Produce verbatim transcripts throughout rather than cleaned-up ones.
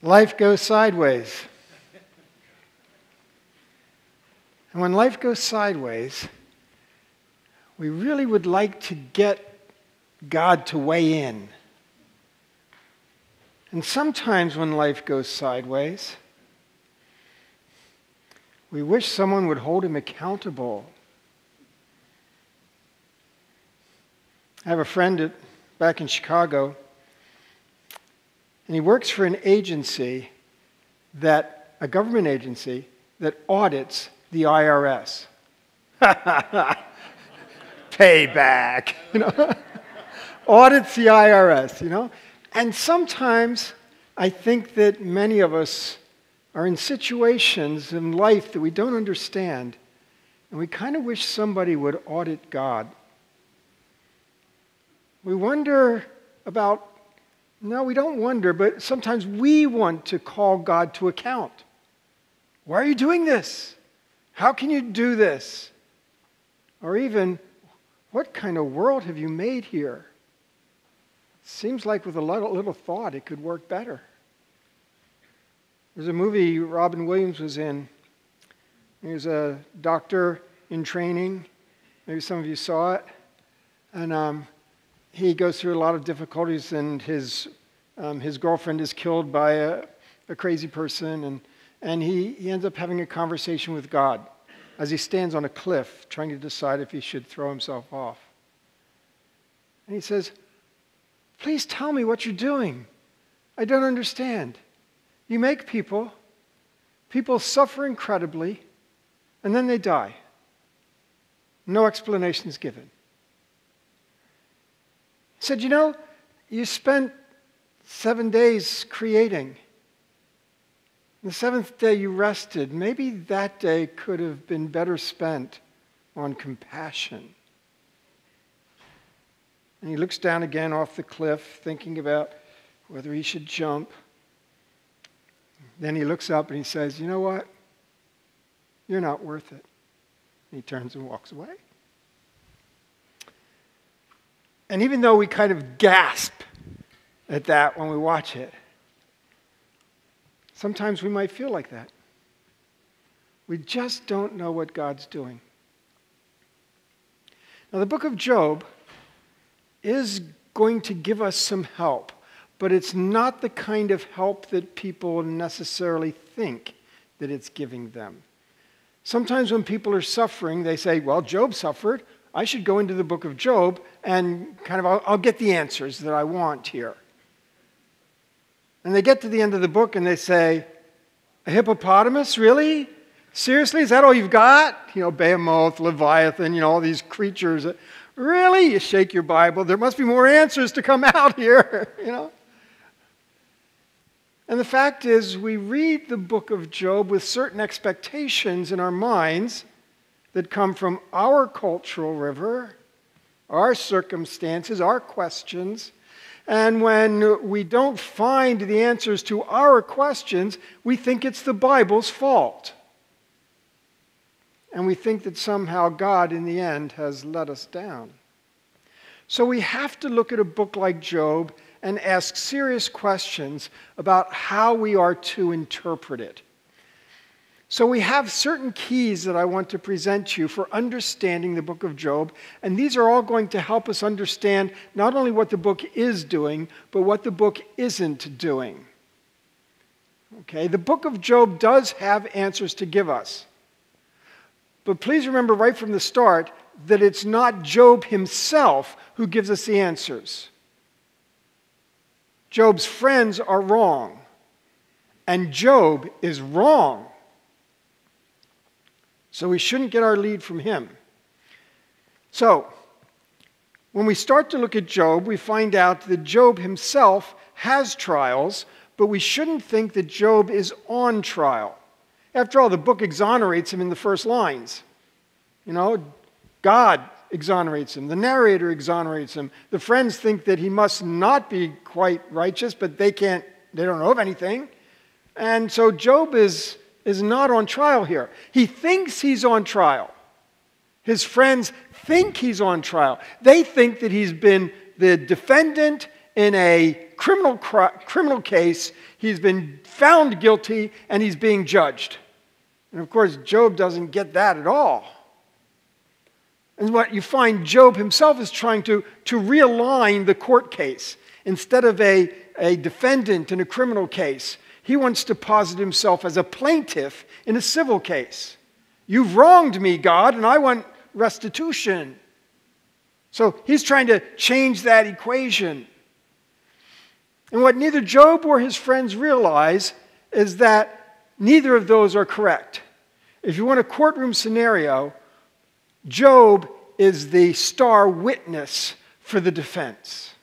Life goes sideways. And when life goes sideways, we really would like to get God to weigh in. And sometimes when life goes sideways, we wish someone would hold him accountable. I have a friend at, back in Chicago, and he works for an agency that, a government agency, that audits the I R S. Payback, you know. Audits the I R S, you know. And sometimes I think that many of us are in situations in life that we don't understand, and we kind of wish somebody would audit God. We wonder about, no, we don't wonder, but sometimes we want to call God to account. Why are you doing this? How can you do this? Or even, what kind of world have you made here? Seems like with a little, little thought it could work better. There's a movie Robin Williams was in. He was a doctor in training. Maybe some of you saw it. And um, he goes through a lot of difficulties, and his um, his girlfriend is killed by a, a crazy person, and, and he, he ends up having a conversation with God as he stands on a cliff trying to decide if he should throw himself off. And he says, "Please tell me what you're doing. I don't understand. You make people, people suffer incredibly, and then they die. No explanation is given." He said, "You know, you spent seven days creating. The seventh day you rested. Maybe that day could have been better spent on compassion." And he looks down again off the cliff, thinking about whether he should jump. Then he looks up and he says, "You know what? You're not worth it." And he turns and walks away. And even though we kind of gasp at that when we watch it, sometimes we might feel like that. We just don't know what God's doing. Now, the book of Job is going to give us some help, but it's not the kind of help that people necessarily think that it's giving them. Sometimes when people are suffering, they say, well, Job suffered. I should go into the book of Job and kind of, I'll, I'll get the answers that I want here. And they get to the end of the book and they say, a hippopotamus, really? Seriously, is that all you've got? You know, Behemoth, Leviathan, you know, all these creatures. Really? You shake your Bible. There must be more answers to come out here, you know. And the fact is, we read the book of Job with certain expectations in our minds that come from our cultural river, our circumstances, our questions. And when we don't find the answers to our questions, we think it's the Bible's fault. And we think that somehow God, in the end, has let us down. So we have to look at a book like Job and ask serious questions about how we are to interpret it. So we have certain keys that I want to present to you for understanding the book of Job, and these are all going to help us understand not only what the book is doing, but what the book isn't doing. Okay, the book of Job does have answers to give us. But please remember right from the start that it's not Job himself who gives us the answers. Job's friends are wrong, and Job is wrong. So we shouldn't get our lead from him. So, when we start to look at Job, we find out that Job himself has trials, but we shouldn't think that Job is on trial. After all, the book exonerates him in the first lines. You know, God exonerates him. The narrator exonerates him. The friends think that he must not be quite righteous, but they can't, they don't know of anything. And so Job is, is not on trial here. He thinks he's on trial. His friends think he's on trial. They think that he's been the defendant in a criminal, criminal case. He's been found guilty, and he's being judged. And of course, Job doesn't get that at all. And what you find, Job himself is trying to, to realign the court case. Instead of a, a defendant in a criminal case, he wants to posit himself as a plaintiff in a civil case. You've wronged me, God, and I want restitution. So he's trying to change that equation. And what neither Job or his friends realize is that neither of those are correct. If you want a courtroom scenario, Job is the star witness for the defense.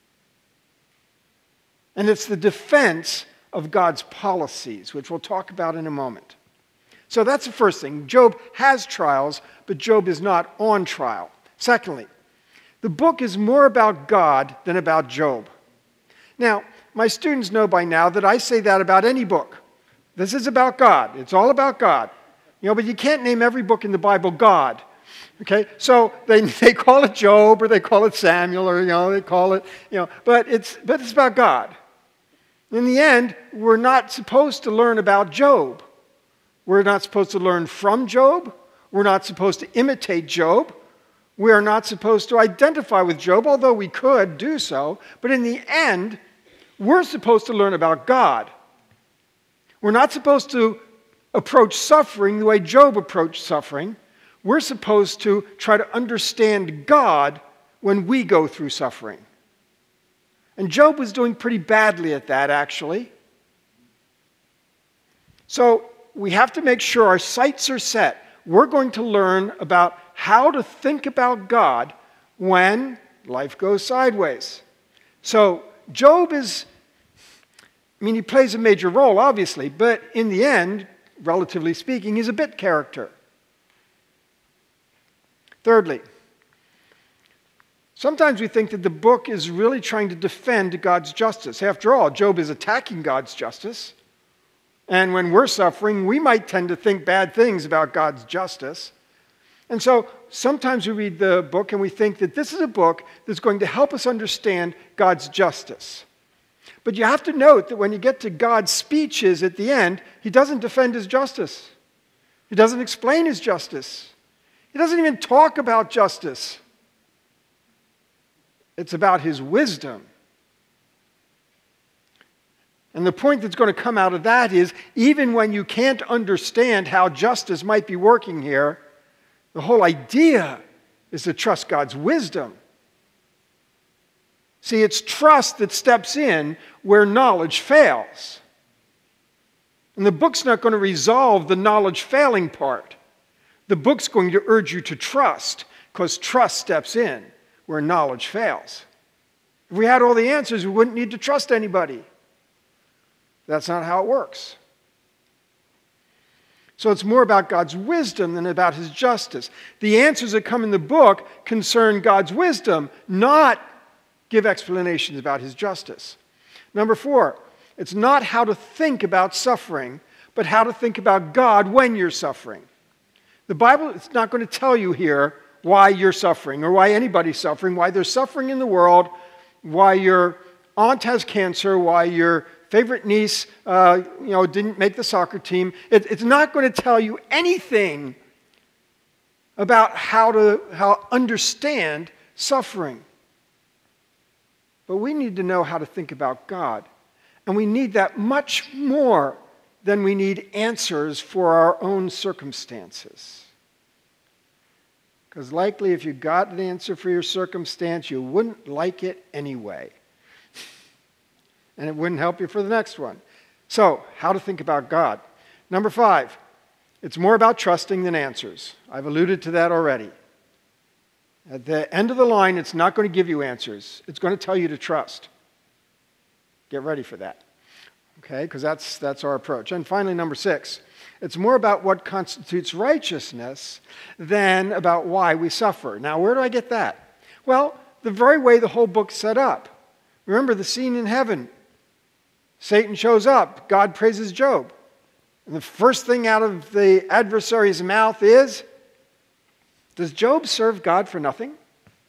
And it's the defense of God's policies, which we'll talk about in a moment. So that's the first thing. Job has trials, but Job is not on trial. Secondly, the book is more about God than about Job. Now, my students know by now that I say that about any book. This is about God. It's all about God. You know, but you can't name every book in the Bible God. Okay? So they, they call it Job, or they call it Samuel, or, you know, they call it, you know, but it's, but it's about God. In the end, we're not supposed to learn about Job. We're not supposed to learn from Job. We're not supposed to imitate Job. We are not supposed to identify with Job, although we could do so. But in the end, we're supposed to learn about God. We're not supposed to approach suffering the way Job approached suffering. We're supposed to try to understand God when we go through suffering. And Job was doing pretty badly at that, actually. So we have to make sure our sights are set. We're going to learn about how to think about God when life goes sideways. So Job is, I mean, he plays a major role, obviously, but in the end, relatively speaking, he's a bit character. Thirdly, sometimes we think that the book is really trying to defend God's justice. After all, Job is attacking God's justice. And when we're suffering, we might tend to think bad things about God's justice. And so sometimes we read the book and we think that this is a book that's going to help us understand God's justice. But you have to note that when you get to God's speeches at the end, he doesn't defend his justice. He doesn't explain his justice. He doesn't even talk about justice. It's about his wisdom. And the point that's going to come out of that is, even when you can't understand how justice might be working here, the whole idea is to trust God's wisdom. See, it's trust that steps in where knowledge fails. And the book's not going to resolve the knowledge failing part. The book's going to urge you to trust, because trust steps in where knowledge fails. If we had all the answers, we wouldn't need to trust anybody. That's not how it works. So it's more about God's wisdom than about his justice. The answers that come in the book concern God's wisdom, not give explanations about his justice. Number four, it's not how to think about suffering, but how to think about God when you're suffering. The Bible is not going to tell you here why you're suffering, or why anybody's suffering, why there's suffering in the world, why your aunt has cancer, why your favorite niece uh, you know, didn't make the soccer team. It, it's not going to tell you anything about how to how understand suffering. But we need to know how to think about God. And we need that much more than we need answers for our own circumstances. Because likely if you got an answer for your circumstance, you wouldn't like it anyway. And it wouldn't help you for the next one. So, how to think about God. Number five, it's more about trusting than answers. I've alluded to that already. At the end of the line, it's not going to give you answers. It's going to tell you to trust. Get ready for that. Okay, because that's, that's our approach. And finally, number six, it's more about what constitutes righteousness than about why we suffer. Now, where do I get that? Well, the very way the whole book's set up. Remember the scene in heaven. Satan shows up. God praises Job. And the first thing out of the adversary's mouth is, does Job serve God for nothing?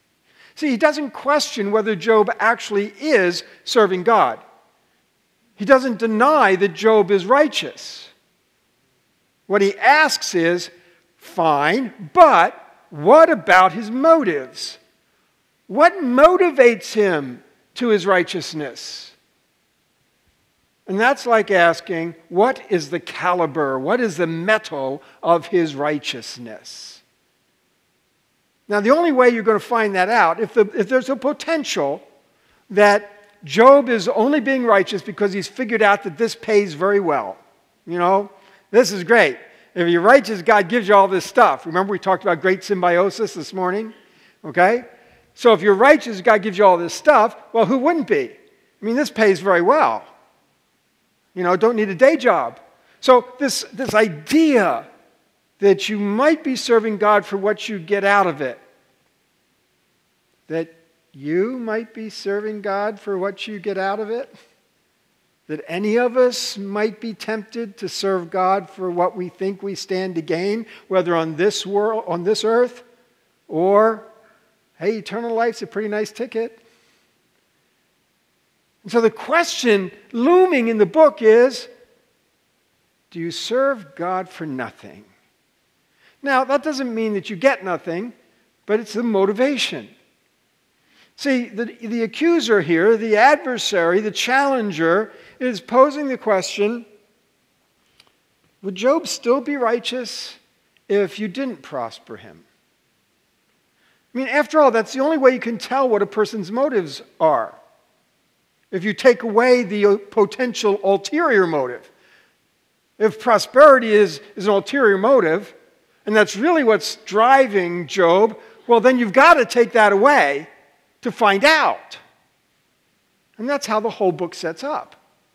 See, he doesn't question whether Job actually is serving God. He doesn't deny that Job is righteous. What he asks is, fine, but what about his motives? What motivates him to his righteousness? And that's like asking, what is the caliber, what is the metal of his righteousness? Now, the only way you're going to find that out, if, the, if there's a potential that Job is only being righteous because he's figured out that this pays very well. You know, this is great. If you're righteous, God gives you all this stuff. Remember we talked about great symbiosis this morning? Okay? So if you're righteous, God gives you all this stuff. Well, who wouldn't be? I mean, this pays very well. You know, don't need a day job. So this, this idea that you might be serving God for what you get out of it, that you might be serving God for what you get out of it, that any of us might be tempted to serve God for what we think we stand to gain, whether on this world, on this earth, or, hey, eternal life's a pretty nice ticket. And so the question looming in the book is, do you serve God for nothing? Now, that doesn't mean that you get nothing, but it's the motivation. See, the, the accuser here, the adversary, the challenger, is posing the question, would Job still be righteous if you didn't prosper him? I mean, after all, that's the only way you can tell what a person's motives are. If you take away the potential ulterior motive. If prosperity is, is an ulterior motive, and that's really what's driving Job, well, then you've got to take that away to find out. And that's how the whole book sets up.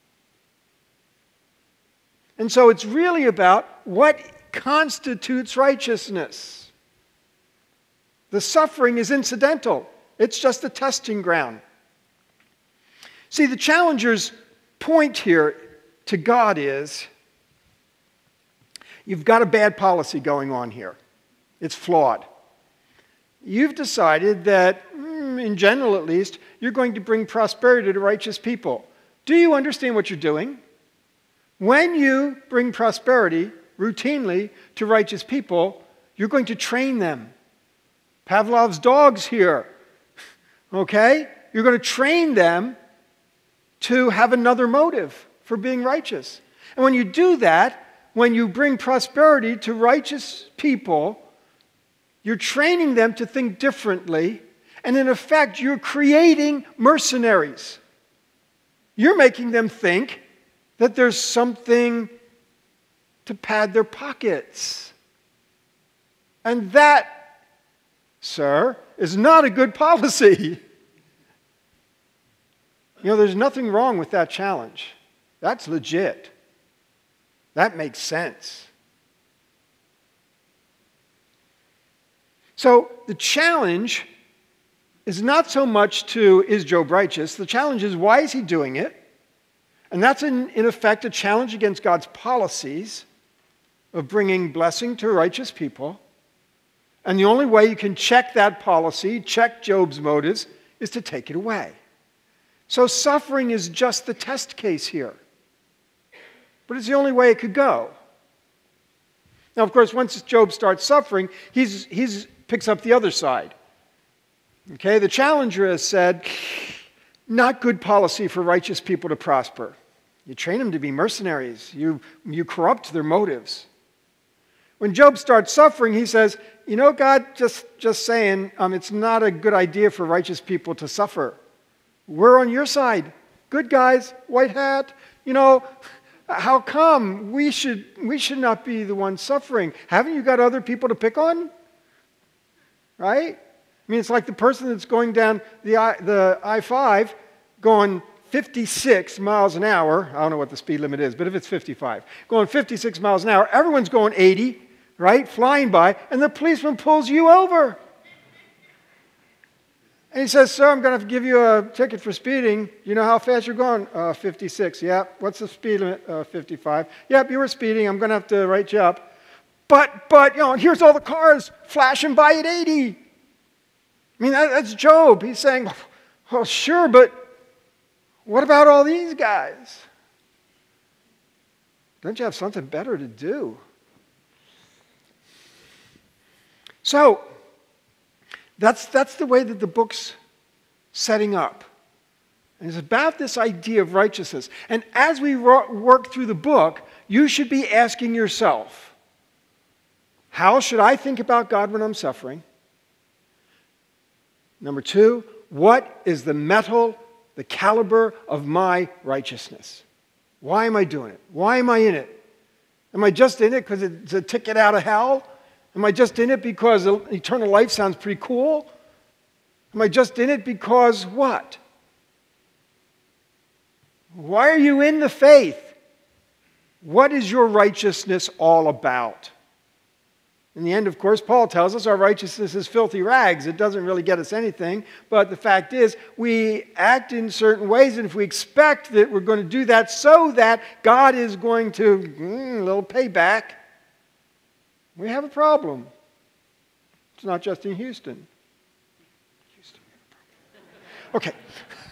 And so it's really about what constitutes righteousness. The suffering is incidental. It's just a testing ground. See, the challenger's point here to God is, you've got a bad policy going on here. It's flawed. You've decided that, in general at least, you're going to bring prosperity to righteous people. Do you understand what you're doing? When you bring prosperity routinely to righteous people, you're going to train them. Pavlov's dog's here. Okay? You're going to train them to have another motive for being righteous. And when you do that, when you bring prosperity to righteous people, you're training them to think differently, and in effect, you're creating mercenaries. You're making them think that there's something to pad their pockets. And that, sir, is not a good policy. You know, there's nothing wrong with that challenge. That's legit. That makes sense. So the challenge is not so much to, is Job righteous? The challenge is, why is he doing it? And that's in, in effect a challenge against God's policies of bringing blessing to righteous people. And the only way you can check that policy, check Job's motives, is to take it away. So suffering is just the test case here. But it's the only way it could go. Now, of course, once Job starts suffering, he's, he's picks up the other side. Okay, the challenger has said, not good policy for righteous people to prosper. You train them to be mercenaries. You, you corrupt their motives. When Job starts suffering, he says, you know, God, just, just saying, um, it's not a good idea for righteous people to suffer. We're on your side. Good guys, white hat. You know, how come we should, we should not be the ones suffering? Haven't you got other people to pick on? Right? I mean, it's like the person that's going down the I, the I five going fifty-six miles an hour. I don't know what the speed limit is, but if it's fifty-five, going fifty-six miles an hour, everyone's going eighty, right? Flying by, and the policeman pulls you over. And he says, sir, I'm going to have to give you a ticket for speeding. You know how fast you're going? Uh, fifty-six. Yeah. What's the speed limit? Uh, fifty-five. Yep, you were speeding. I'm going to have to write you up. But, but, you know, here's all the cars flashing by at eighty. I mean, that, that's Job. He's saying, well, sure, but what about all these guys? Don't you have something better to do? So, that's, that's the way that the book's setting up. And it's about this idea of righteousness. And as we ro- work through the book, you should be asking yourself, how should I think about God when I'm suffering? Number two, what is the metal, the caliber of my righteousness? Why am I doing it? Why am I in it? Am I just in it because it's a ticket out of hell? Am I just in it because eternal life sounds pretty cool? Am I just in it because what? Why are you in the faith? What is your righteousness all about? In the end, of course, Paul tells us our righteousness is filthy rags. It doesn't really get us anything. But the fact is, we act in certain ways, and if we expect that we're going to do that so that God is going to, mm, a little payback, we have a problem. It's not just in Houston. Houston, we have a problem. Okay.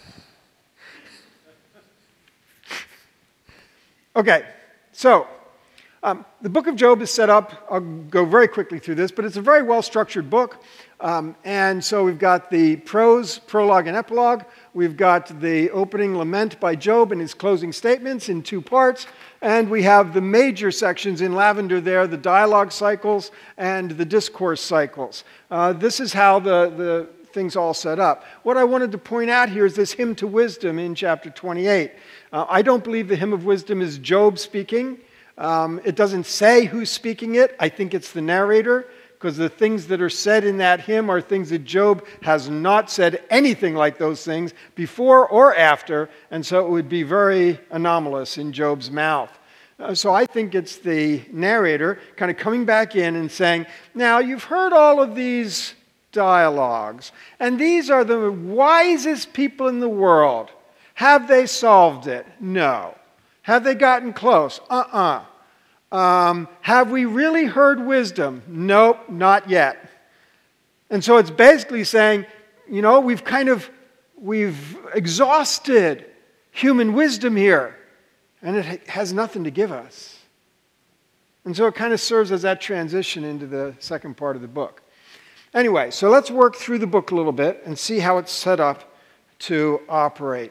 Okay, so um, the book of Job is set up. I'll go very quickly through this, but it's a very well-structured book. Um, and so we've got the prose, prologue, and epilogue. We've got the opening lament by Job and his closing statements in two parts. And we have the major sections in lavender there, the dialogue cycles and the discourse cycles. Uh, this is how the, the things all set up. What I wanted to point out here is this hymn to wisdom in chapter twenty-eight. Uh, I don't believe the hymn of wisdom is Job speaking. Um, it doesn't say who's speaking it. I think it's the narrator, because the things that are said in that hymn are things that Job has not said anything like those things before or after, and so it would be very anomalous in Job's mouth. Uh, so I think it's the narrator kind of coming back in and saying, now you've heard all of these dialogues, and these are the wisest people in the world. Have they solved it? No. Have they gotten close? Uh-uh. Um, have we really heard wisdom? Nope, not yet. And so it's basically saying, you know, we've kind of, we've exhausted human wisdom here, and it has nothing to give us. And so it kind of serves as that transition into the second part of the book. Anyway, so let's work through the book a little bit and see how it's set up to operate.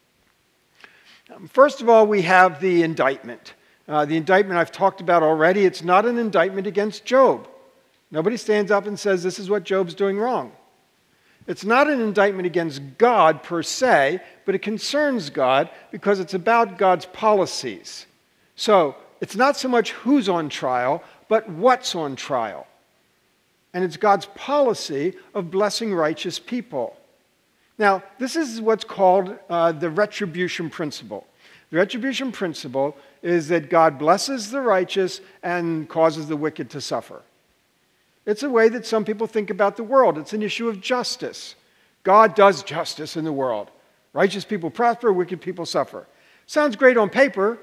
First of all, we have the indictment. Uh, the indictment I've talked about already. It's not an indictment against Job. Nobody stands up and says this is what Job's doing wrong. It's not an indictment against God per se, but it concerns God because it's about God's policies. So it's not so much who's on trial, but what's on trial. And it's God's policy of blessing righteous people. Now, this is what's called uh, the retribution principle. The retribution principle is that God blesses the righteous and causes the wicked to suffer. It's a way that some people think about the world. It's an issue of justice. God does justice in the world. Righteous people prosper, wicked people suffer. Sounds great on paper,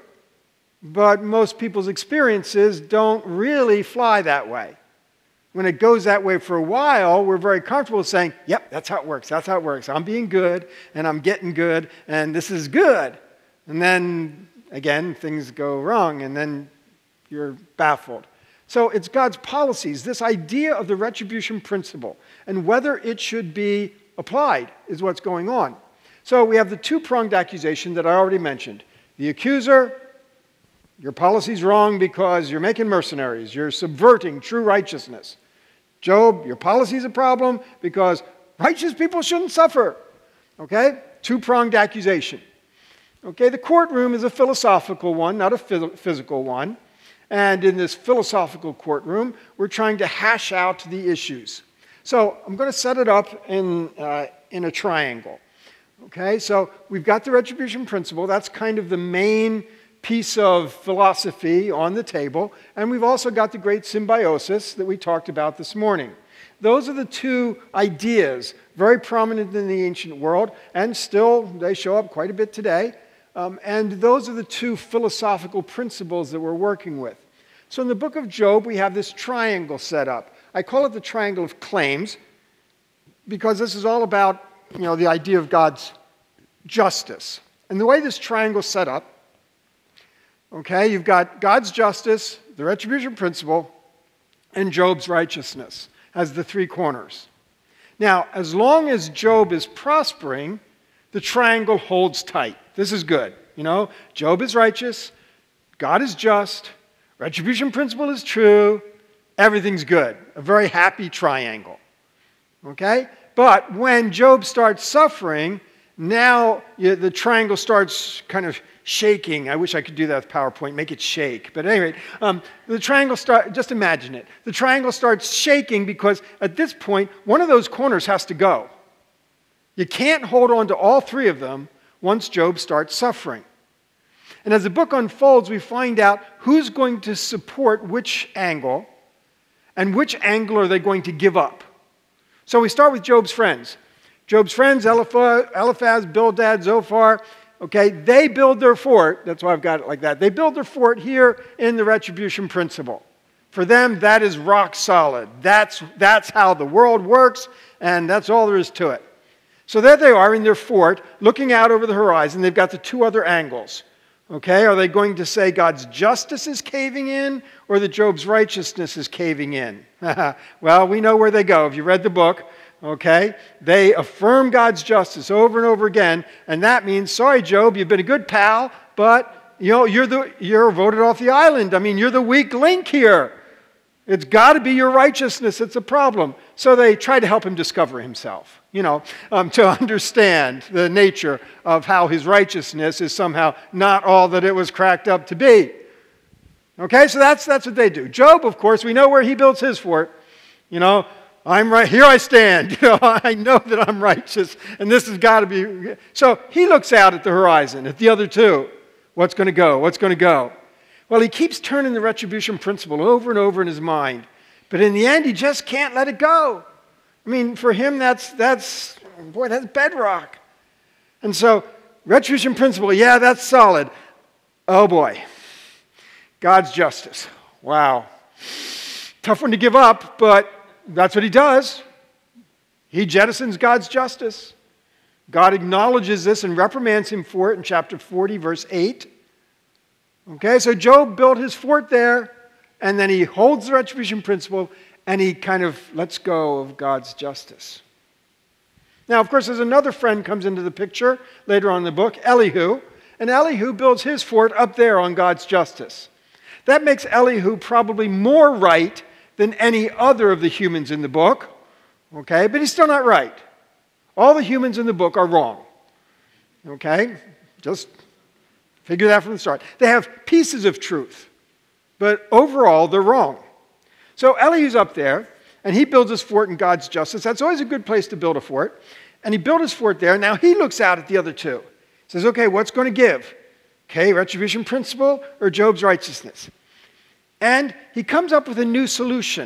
but most people's experiences don't really fly that way. When it goes that way for a while, we're very comfortable saying, yep, that's how it works, that's how it works. I'm being good, and I'm getting good, and this is good. And then, again, things go wrong, and then you're baffled. So it's God's policies, this idea of the retribution principle, and whether it should be applied is what's going on. So we have the two-pronged accusation that I already mentioned. The accuser, your policy's wrong because you're making mercenaries, you're subverting true righteousness. Job, your policy's a problem because righteous people shouldn't suffer. Okay? Two-pronged accusation. Okay, the courtroom is a philosophical one, not a phys- physical one. And in this philosophical courtroom, we're trying to hash out the issues. So I'm going to set it up in, uh, in a triangle. Okay, so we've got the retribution principle. That's kind of the main piece of philosophy on the table. And we've also got the great symbiosis that we talked about this morning. Those are the two ideas, very prominent in the ancient world, and still they show up quite a bit today. Um, and those are the two philosophical principles that we're working with. So in the book of Job, we have this triangle set up. I call it the triangle of claims. because this is all about, you know, the idea of God's justice. And the way this triangle's set up, okay, you've got God's justice, the retribution principle, and Job's righteousness as the three corners. Now, as long as Job is prospering, the triangle holds tight. This is good. You know, Job is righteous, God is just, retribution principle is true, everything's good. A very happy triangle. Okay? But when Job starts suffering, now you, the triangle starts kind of shaking. I wish I could do that with PowerPoint, make it shake. But anyway, um, the triangle start. Just imagine it. The triangle starts shaking because at this point, one of those corners has to go. You can't hold on to all three of them once Job starts suffering. And as the book unfolds, we find out who's going to support which angle and which angle are they going to give up. So we start with Job's friends. Job's friends, Eliphaz, Eliphaz, Bildad, Zophar, okay, they build their fort. That's why I've got it like that. They build their fort here in the retribution principle. For them, that is rock solid. That's, that's how the world works, and that's all there is to it. So there they are in their fort, looking out over the horizon. They've got the two other angles. Okay, are they going to say God's justice is caving in or that Job's righteousness is caving in? Well, we know where they go. If you read the book, okay, they affirm God's justice over and over again, and that means, sorry, Job, you've been a good pal, but you know, you're the you're voted off the island. I mean, you're the weak link here. It's got to be your righteousness that's a problem. So they try to help him discover himself, you know, um, to understand the nature of how his righteousness is somehow not all that it was cracked up to be. Okay, so that's that's what they do. Job, of course, we know where he builds his fort. You know, I'm right, here I stand. You know, I know that I'm righteous, and this has got to be. So he looks out at the horizon, at the other two. What's going to go? What's going to go? Well, he keeps turning the retribution principle over and over in his mind. But in the end, he just can't let it go. I mean, for him, that's, that's boy, that's bedrock. And so, retribution principle, yeah, that's solid. Oh, boy. God's justice. Wow. Tough one to give up, but that's what he does. He jettisons God's justice. God acknowledges this and reprimands him for it in chapter forty, verse eight. Okay, so Job built his fort there, and then he holds the retribution principle, and he kind of lets go of God's justice. Now, of course, there's another friend comes into the picture later on in the book, Elihu, and Elihu builds his fort up there on God's justice. That makes Elihu probably more right than any other of the humans in the book, okay, but he's still not right. All the humans in the book are wrong, okay, just figure that from the start. They have pieces of truth, but overall they're wrong. So Elihu's up there, and he builds his fort in God's justice. That's always a good place to build a fort. And he built his fort there. Now he looks out at the other two. He says, okay, what's going to give? Okay, retribution principle or Job's righteousness? And he comes up with a new solution.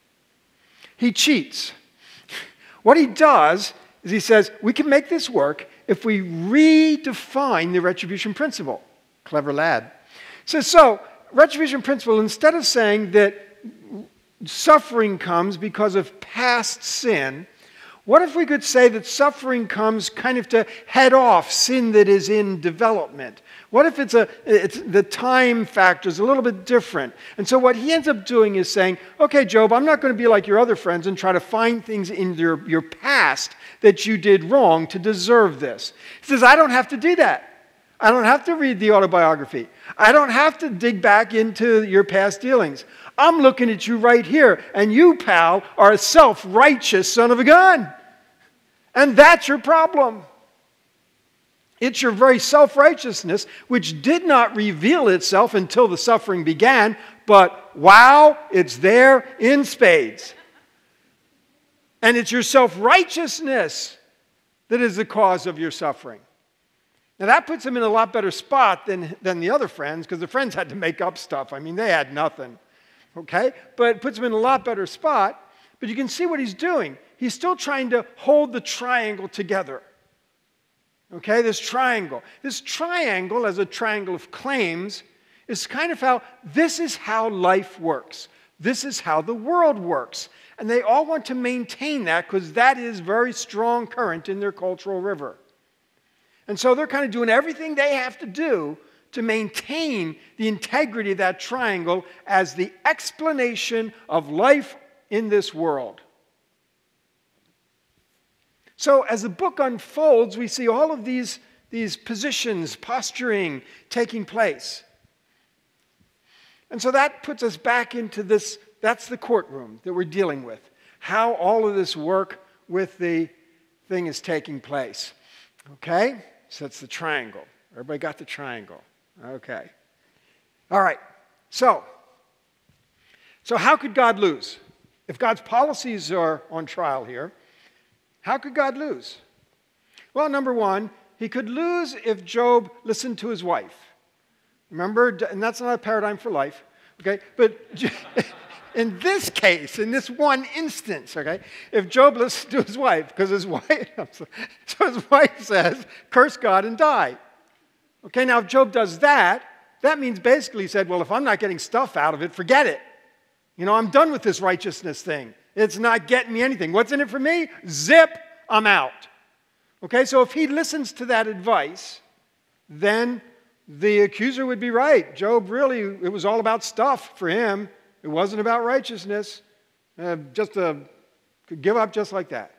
He cheats. What he does is he says, we can make this work if we redefine the retribution principle. Clever lad. So, so, retribution principle, instead of saying that suffering comes because of past sin, what if we could say that suffering comes kind of to head off sin that is in development? What if it's a, it's, the time factor is a little bit different? And so what he ends up doing is saying, okay, Job, I'm not going to be like your other friends and try to find things in your, your past that you did wrong to deserve this. He says, I don't have to do that. I don't have to read the autobiography. I don't have to dig back into your past dealings. I'm looking at you right here, and you, pal, are a self-righteous son of a gun. And that's your problem. It's your very self-righteousness, which did not reveal itself until the suffering began, but wow, it's there in spades. And it's your self-righteousness that is the cause of your suffering. Now that puts them in a lot better spot than, than the other friends, because the friends had to make up stuff. I mean, they had nothing. Okay? But it puts him in a lot better spot. But you can see what he's doing. He's still trying to hold the triangle together. Okay? This triangle. This triangle, as a triangle of claims, is kind of how, this is how life works. This is how the world works. And they all want to maintain that because that is very strong current in their cultural river. And so they're kind of doing everything they have to do to maintain the integrity of that triangle as the explanation of life in this world. So as the book unfolds, we see all of these, these positions, posturing, taking place. And so that puts us back into this, that's the courtroom that we're dealing with. How all of this work with the thing is taking place. Okay? So that's the triangle. Everybody got the triangle. Okay. All right. So, so how could God lose? If God's policies are on trial here, how could God lose? Well, number one, he could lose if Job listened to his wife. Remember, and that's not a paradigm for life, okay? But in this case, in this one instance, okay, if Job listened to his wife, because his wife, so his wife says, curse God and die. Okay, now if Job does that, that means basically he said, well, if I'm not getting stuff out of it, forget it. You know, I'm done with this righteousness thing. It's not getting me anything. What's in it for me? Zip, I'm out. Okay, so if he listens to that advice, then the accuser would be right. Job really, it was all about stuff for him. It wasn't about righteousness. Uh, just a, could give up just like that.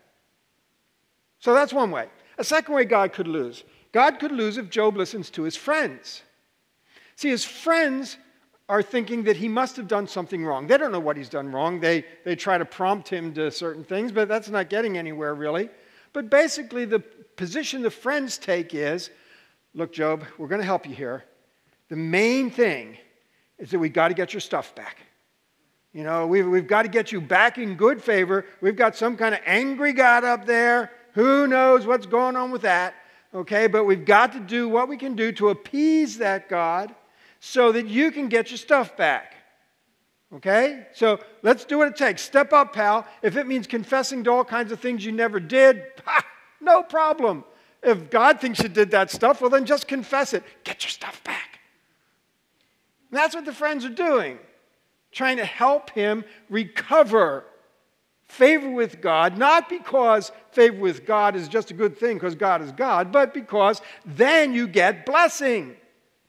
So that's one way. A second way God could lose. God could lose if Job listens to his friends. See, his friends are thinking that he must have done something wrong. They don't know what he's done wrong. They, they try to prompt him to certain things, but that's not getting anywhere really. But basically the position the friends take is, look, Job, we're going to help you here. The main thing is that we've got to get your stuff back. You know, we've, we've got to get you back in good favor. We've got some kind of angry God up there. Who knows what's going on with that? Okay, but we've got to do what we can do to appease that God so that you can get your stuff back. Okay? So let's do what it takes. Step up, pal. If it means confessing to all kinds of things you never did, ha, no problem. If God thinks you did that stuff, well, then just confess it. Get your stuff back. And that's what the friends are doing, trying to help him recover favor with God, not because favor with God is just a good thing because God is God, but because then you get blessing.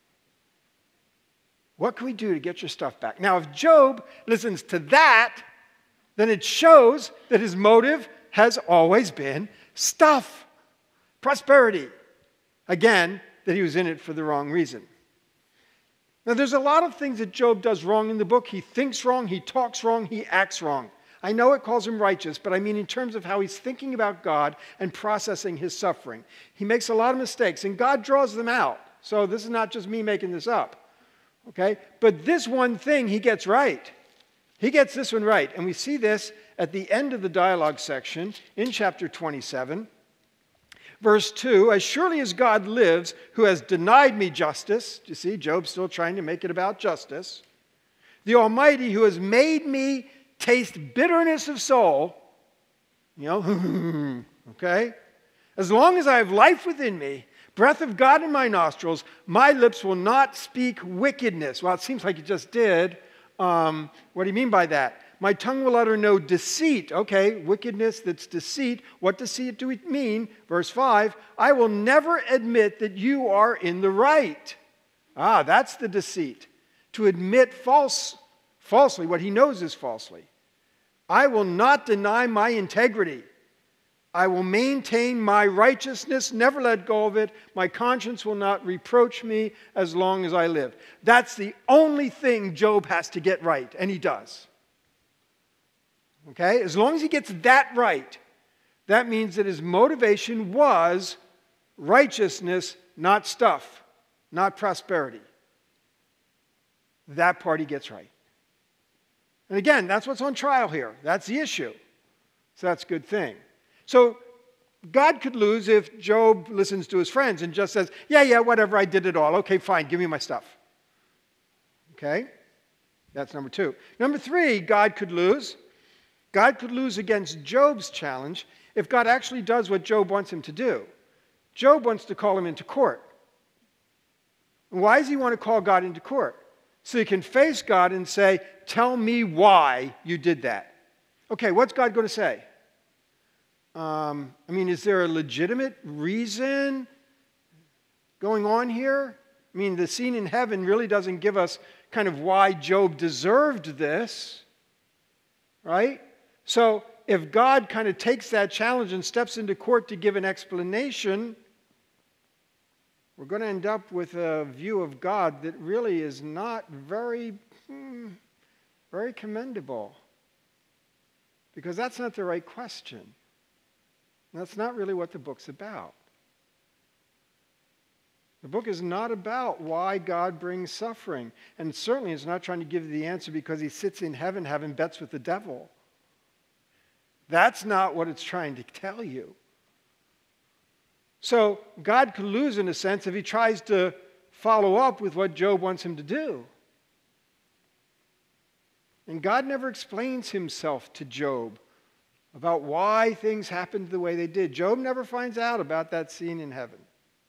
What can we do to get your stuff back? Now, if Job listens to that, then it shows that his motive has always been stuff, prosperity. Again, that he was in it for the wrong reason. Now, there's a lot of things that Job does wrong in the book. He thinks wrong, he talks wrong, he acts wrong. I know it calls him righteous, but I mean in terms of how he's thinking about God and processing his suffering. He makes a lot of mistakes, and God draws them out. So this is not just me making this up. Okay? But this one thing he gets right. He gets this one right. And we see this at the end of the dialogue section in chapter twenty-seven. Verse two, as surely as God lives, who has denied me justice. You see, Job's still trying to make it about justice. The Almighty who has made me taste bitterness of soul. You know, okay? As long as I have life within me, breath of God in my nostrils, my lips will not speak wickedness. Well, it seems like you just did. Um, what do you mean by that? My tongue will utter no deceit. Okay, wickedness, that's deceit. What deceit do we mean? Verse five, I will never admit that you are in the right. Ah, that's the deceit. To admit false, falsely what he knows is falsely. I will not deny my integrity. I will maintain my righteousness, never let go of it. My conscience will not reproach me as long as I live. That's the only thing Job has to get right, and he does. Okay? As long as he gets that right, that means that his motivation was righteousness, not stuff, not prosperity. That part he gets right. And again, that's what's on trial here. That's the issue. So that's a good thing. So God could lose if Job listens to his friends and just says, yeah, yeah, whatever, I did it all. Okay, fine, give me my stuff. Okay? That's number two. Number three, God could lose. God could lose against Job's challenge if God actually does what Job wants him to do. Job wants to call him into court. And why does he want to call God into court? So you can face God and say, tell me why you did that. Okay, what's God going to say? Um, I mean, is there a legitimate reason going on here? I mean, the scene in heaven really doesn't give us kind of why Job deserved this, right? So if God kind of takes that challenge and steps into court to give an explanation, we're going to end up with a view of God that really is not very, hmm, very commendable. Because that's not the right question. That's not really what the book's about. The book is not about why God brings suffering. And certainly it's not trying to give you the answer because he sits in heaven having bets with the devil. That's not what it's trying to tell you. So God could lose in a sense if he tries to follow up with what Job wants him to do. And God never explains himself to Job about why things happened the way they did. Job never finds out about that scene in heaven.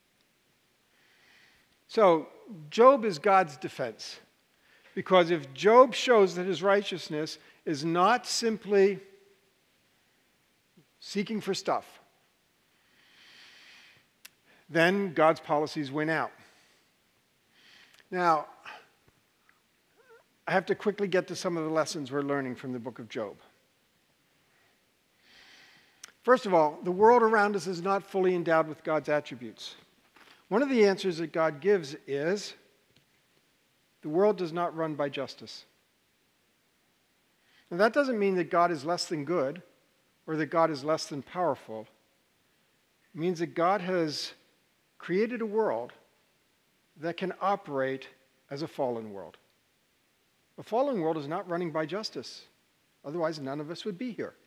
So Job is God's defense. Because if Job shows that his righteousness is not simply seeking for stuff, then God's policies win out. Now, I have to quickly get to some of the lessons we're learning from the book of Job. First of all, the world around us is not fully endowed with God's attributes. One of the answers that God gives is the world does not run by justice. Now, that doesn't mean that God is less than good or that God is less than powerful. It means that God has created a world that can operate as a fallen world. A fallen world is not running by justice. Otherwise, none of us would be here.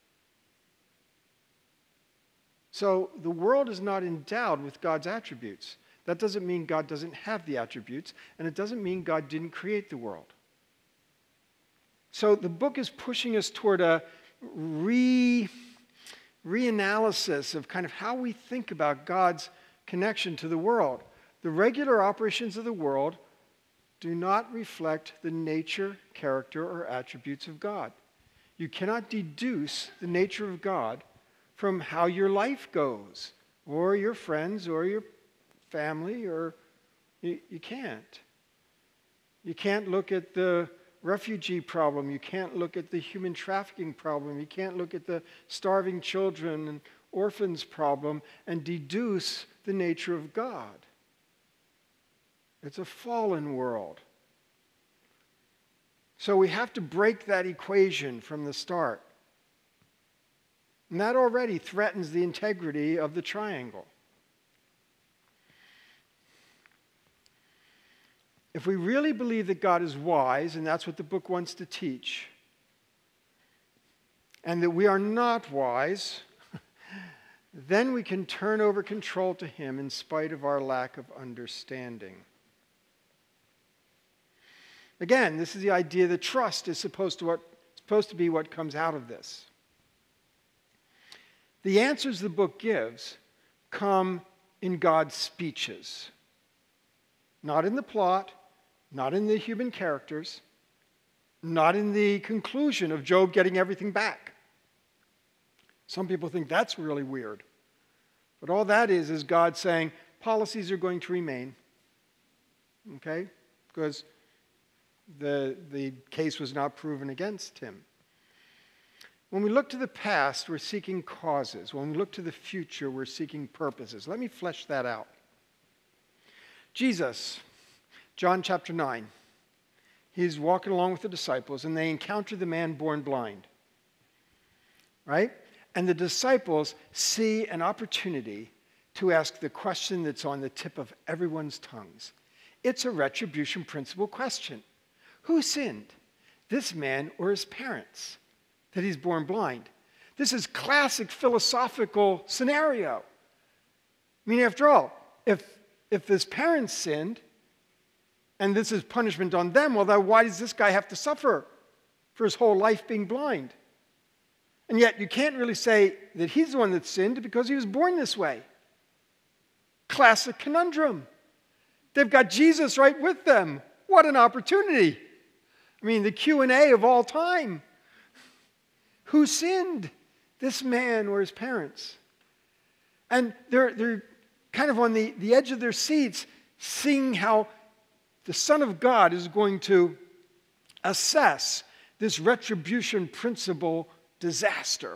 So the world is not endowed with God's attributes. That doesn't mean God doesn't have the attributes, and it doesn't mean God didn't create the world. So the book is pushing us toward a re, reanalysis of kind of how we think about God's connection to the world. The regular operations of the world do not reflect the nature, character, or attributes of God. You cannot deduce the nature of God from how your life goes, or your friends, or your family, or you, you can't. You can't look at the refugee problem. You can't look at the human trafficking problem. You can't look at the starving children and orphans problem and deduce the nature of God. It's a fallen world. So we have to break that equation from the start. And that already threatens the integrity of the triangle. If we really believe that God is wise, and that's what the book wants to teach, and that we are not wise, then we can turn over control to him in spite of our lack of understanding. Again, this is the idea that trust is supposed to, what, supposed to be what comes out of this. The answers the book gives come in God's speeches. Not in the plot, not in the human characters, not in the conclusion of Job getting everything back. Some people think that's really weird. But all that is is God saying policies are going to remain. Okay? Because the, the case was not proven against him. When we look to the past, we're seeking causes. When we look to the future, we're seeking purposes. Let me flesh that out. Jesus, John chapter nine, he's walking along with the disciples, and they encounter the man born blind. Right? And the disciples see an opportunity to ask the question that's on the tip of everyone's tongues. It's a retribution principle question. Who sinned, this man or his parents, that he's born blind? This is classic philosophical scenario. I mean, after all, if, if his parents sinned, and this is punishment on them, well, then why does this guy have to suffer for his whole life being blind? And yet you can't really say that he's the one that sinned because he was born this way. Classic conundrum. They've got Jesus right with them. What an opportunity. I mean, the Q and A of all time. Who sinned? This man or his parents? And they're, they're kind of on the, the edge of their seats, seeing how the Son of God is going to assess this retribution principle disaster.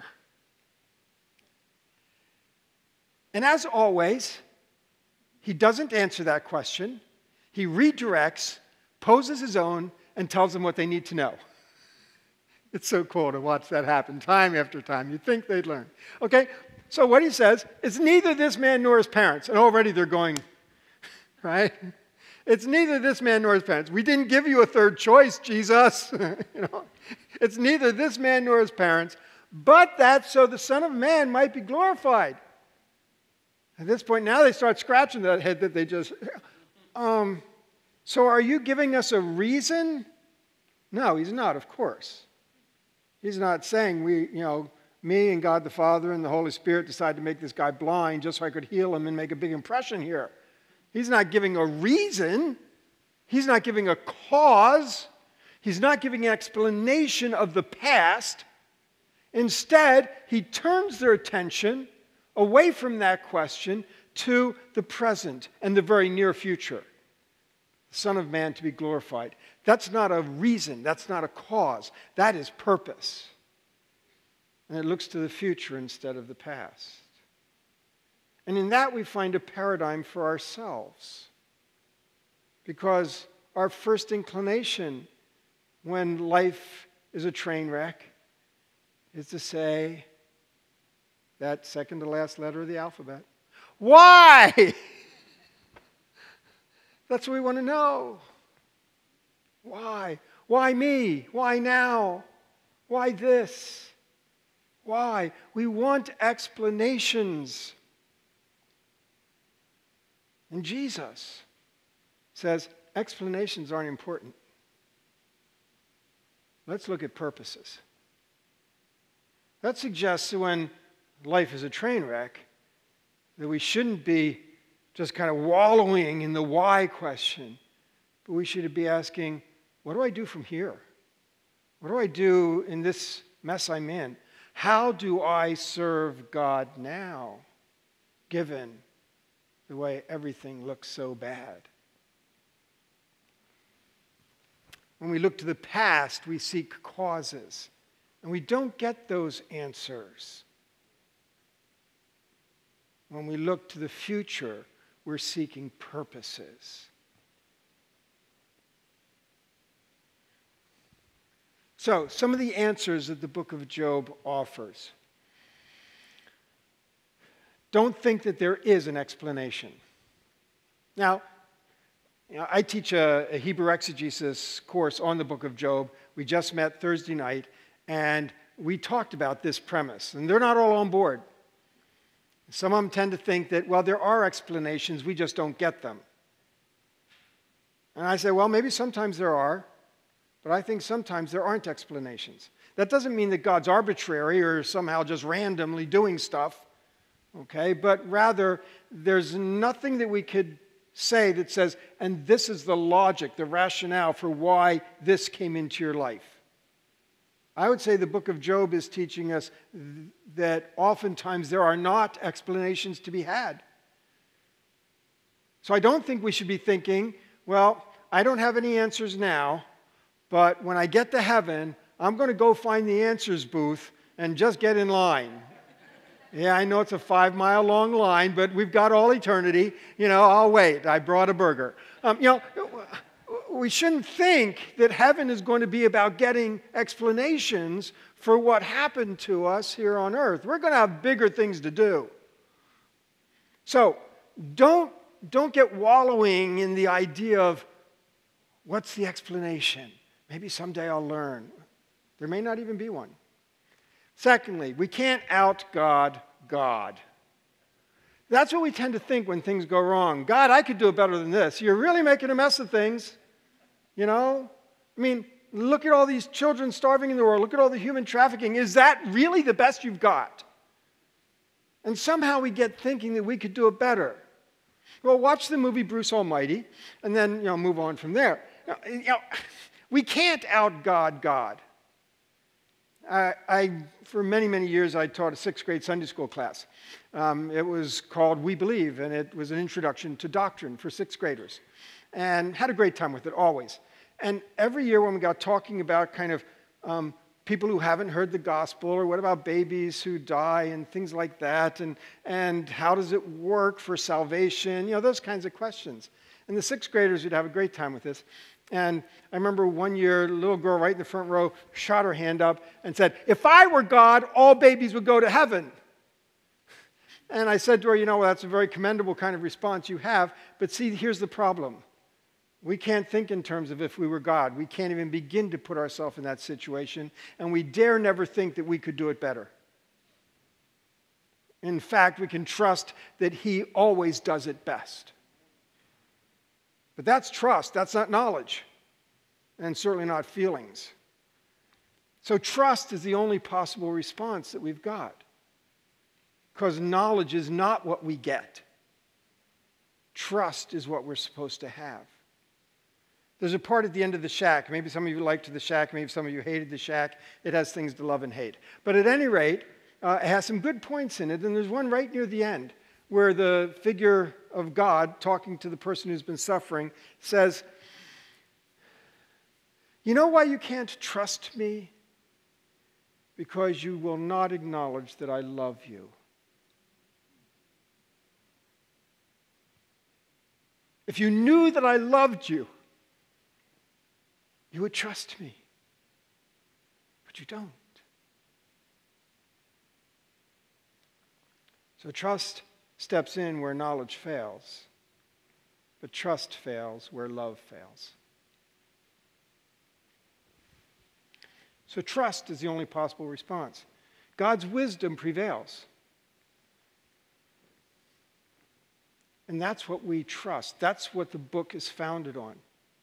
And as always, he doesn't answer that question. He redirects, poses his own, and tells them what they need to know. It's so cool to watch that happen time after time. You'd think they'd learn. Okay, so what he says is neither this man nor his parents. And already they're going, right? It's neither this man nor his parents. We didn't give you a third choice, Jesus. You know, it's neither this man nor his parents, but that so the Son of Man might be glorified. At this point, now they start scratching that head that they just, um, so are you giving us a reason? No, he's not, of course. He's not saying we, you know, me and God the Father and the Holy Spirit decided to make this guy blind just so I could heal him and make a big impression here. He's not giving a reason. He's not giving a cause. He's not giving an explanation of the past. Instead, he turns their attention away from that question to the present and the very near future. The Son of Man to be glorified. That's not a reason. That's not a cause. That is purpose. And it looks to the future instead of the past. And in that we find a paradigm for ourselves. Because our first inclination when life is a train wreck is to say that second to last letter of the alphabet. Why? That's what we want to know. Why? Why me? Why now? Why this? Why? We want explanations. And Jesus says explanations aren't important. Let's look at purposes. That suggests that when life is a train wreck, that we shouldn't be just kind of wallowing in the why question, but we should be asking, what do I do from here? What do I do in this mess I'm in? How do I serve God now, given the way everything looks so bad? When we look to the past, we seek causes, and we don't get those answers. When we look to the future, we're seeking purposes. So, some of the answers that the book of Job offers. Don't think that there is an explanation. Now, you know, I teach a, a Hebrew exegesis course on the book of Job. We just met Thursday night, and we talked about this premise, and they're not all on board. Some of them tend to think that, well, there are explanations, we just don't get them. And I say, well, maybe sometimes there are, but I think sometimes there aren't explanations. That doesn't mean that God's arbitrary or somehow just randomly doing stuff, okay? But rather, there's nothing that we could say that says, and this is the logic, the rationale for why this came into your life. I would say the book of Job is teaching us that oftentimes there are not explanations to be had. So I don't think we should be thinking, well, I don't have any answers now, but when I get to heaven, I'm going to go find the answers booth and just get in line. Yeah, I know it's a five-mile long line, but we've got all eternity. You know, I'll wait. I brought a burger. Um, you know, we shouldn't think that heaven is going to be about getting explanations for what happened to us here on earth. We're going to have bigger things to do. So don't, don't get wallowing in the idea of, what's the explanation? Maybe someday I'll learn. There may not even be one. Secondly, we can't out-God God. That's what we tend to think when things go wrong. God, I could do it better than this. You're really making a mess of things. You know? I mean, look at all these children starving in the world. Look at all the human trafficking. Is that really the best you've got? And somehow we get thinking that we could do it better. Well, watch the movie Bruce Almighty, and then, you know, move on from there. You know, we can't out-God God. I, I, for many, many years, I taught a sixth grade Sunday school class. Um, it was called We Believe, and it was an introduction to doctrine for sixth graders. And had a great time with it, always. And every year when we got talking about kind of um, people who haven't heard the gospel, or what about babies who die and things like that, and, and how does it work for salvation, you know, those kinds of questions. And the sixth graders would have a great time with this. And I remember one year, a little girl right in the front row shot her hand up and said, if I were God, all babies would go to heaven. And I said to her, you know, well, that's a very commendable kind of response you have, but see, here's the problem. We can't think in terms of if we were God. We can't even begin to put ourselves in that situation, and we dare never think that we could do it better. In fact, we can trust that He always does it best. But that's trust, that's not knowledge, and certainly not feelings. So trust is the only possible response that we've got, because knowledge is not what we get. Trust is what we're supposed to have. There's a part at the end of The Shack. Maybe some of you liked The Shack, maybe some of you hated The Shack. It has things to love and hate. But at any rate, uh, it has some good points in it, and there's one right near the end where the figure of God, talking to the person who's been suffering, says, you know why you can't trust me? Because you will not acknowledge that I love you. If you knew that I loved you, you would trust me. But you don't. So trust steps in where knowledge fails, but trust fails where love fails. So trust is the only possible response. God's wisdom prevails. And that's what we trust. That's what the book is founded on.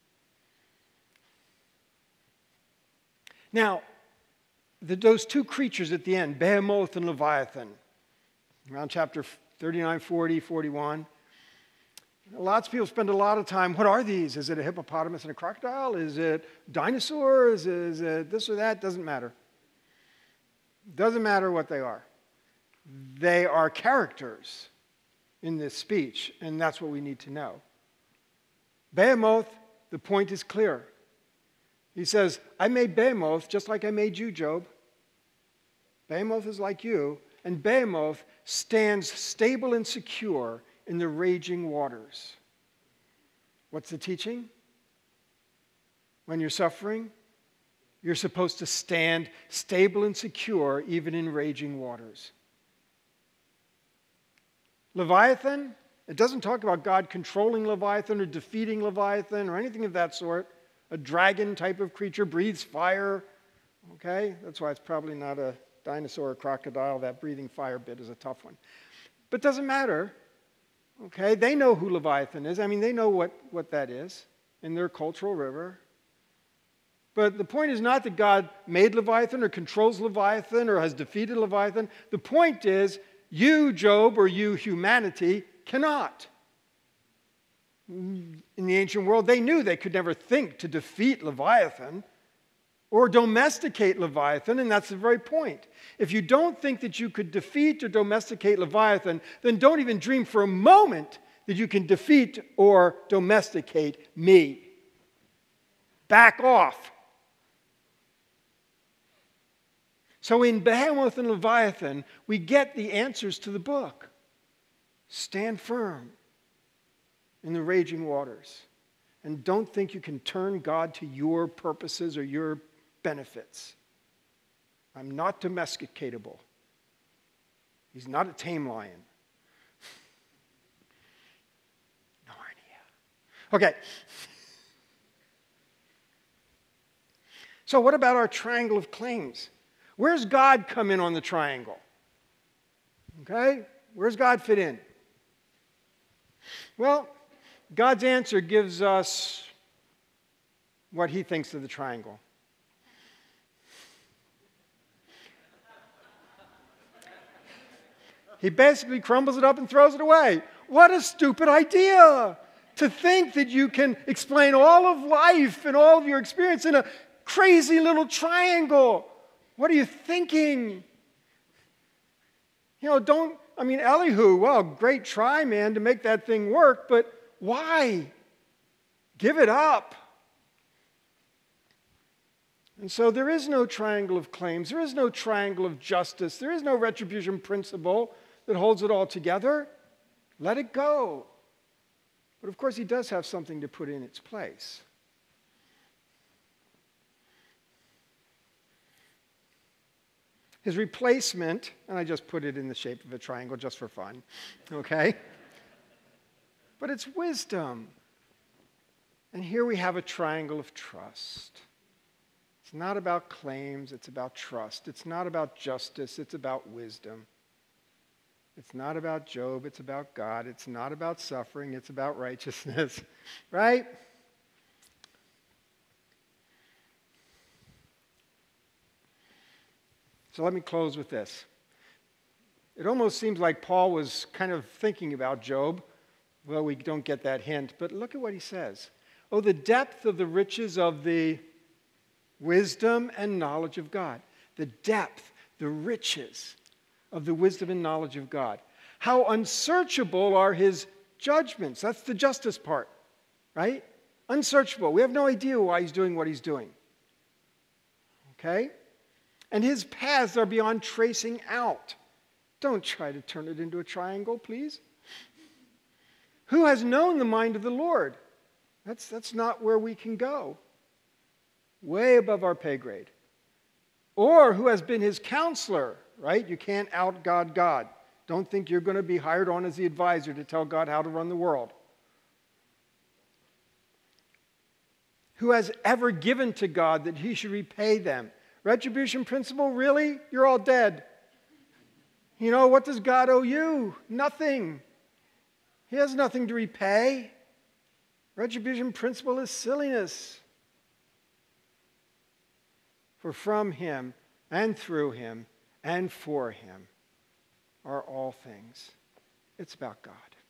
Now, the, those two creatures at the end, Behemoth and Leviathan, around chapter thirty-nine, forty, forty-one. Lots of people spend a lot of time, what are these? Is it a hippopotamus and a crocodile? Is it dinosaurs? Is it this or that? Doesn't matter. Doesn't matter what they are. They are characters in this speech, and that's what we need to know. Behemoth, the point is clear. He says, I made Behemoth just like I made you, Job. Behemoth is like you, and Behemoth stands stable and secure in the raging waters. What's the teaching? When you're suffering, you're supposed to stand stable and secure even in raging waters. Leviathan, it doesn't talk about God controlling Leviathan or defeating Leviathan or anything of that sort. A dragon type of creature, breathes fire. Okay? That's why it's probably not a dinosaur or crocodile. That breathing fire bit is a tough one. But it doesn't matter. Okay? They know who Leviathan is. I mean, they know what, what that is in their cultural river. But the point is not that God made Leviathan or controls Leviathan or has defeated Leviathan. The point is, you, Job, or you, humanity, cannot. In the ancient world, they knew they could never think to defeat Leviathan or domesticate Leviathan, and that's the very point. If you don't think that you could defeat or domesticate Leviathan, then don't even dream for a moment that you can defeat or domesticate me. Back off. So in Behemoth and Leviathan, we get the answers to the book. Stand firm in the raging waters. And don't think you can turn God to your purposes or your benefits. I'm not domesticatable. He's not a tame lion. Narnia. Okay. So what about our triangle of claims? Where's God come in on the triangle? Okay? Where's God fit in? Well, God's answer gives us what he thinks of the triangle. He basically crumbles it up and throws it away. What a stupid idea! To think that you can explain all of life and all of your experience in a crazy little triangle. What are you thinking? You know, don't, I mean, Elihu, well, great try, man, to make that thing work, but why? Give it up. And so there is no triangle of claims. There is no triangle of justice. There is no retribution principle that holds it all together. Let it go. But of course, he does have something to put in its place. His replacement, and I just put it in the shape of a triangle just for fun, okay? But it's wisdom. And here we have a triangle of trust. It's not about claims, it's about trust. It's not about justice, it's about wisdom. It's not about Job, it's about God. It's not about suffering, it's about righteousness, right? So let me close with this. It almost seems like Paul was kind of thinking about Job. Well, we don't get that hint, but look at what he says. Oh, the depth of the riches of the wisdom and knowledge of God. The depth, the riches of the wisdom and knowledge of God. How unsearchable are his judgments. That's the justice part, right? Unsearchable. We have no idea why he's doing what he's doing. Okay? And his paths are beyond tracing out. Don't try to turn it into a triangle, please. Who has known the mind of the Lord? That's, that's not where we can go. Way above our pay grade. Or who has been his counselor, right? You can't out God God. Don't think you're going to be hired on as the advisor to tell God how to run the world. Who has ever given to God that he should repay them? Retribution principle, really? You're all dead. You know, what does God owe you? Nothing. He has nothing to repay. Retribution principle is silliness. For from him and through him and for him are all things. It's about God.